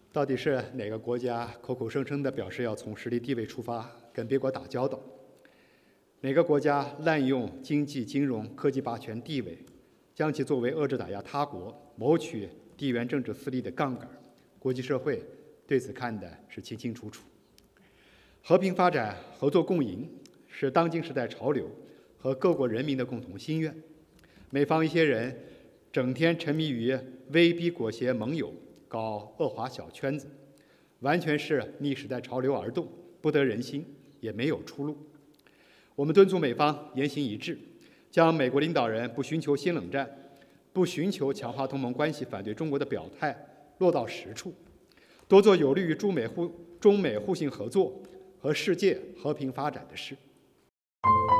到底是哪个国家口口声声地表示要从实力地位出发跟别国打交道？哪个国家滥用经济、金融、科技霸权地位，将其作为遏制打压他国、谋取地缘政治私利的杠杆？国际社会对此看的是清清楚楚。和平发展、合作共赢是当今时代潮流和各国人民的共同心愿。美方一些人整天沉迷于威逼裹挟盟友，搞恶华小圈子，完全是逆时代潮流而动，不得人心，也没有出路。我们敦促美方言行一致，将美国领导人不寻求新冷战、不寻求强化同盟关系、反对中国的表态落到实处，多做有利于中美互信合作和世界和平发展的事。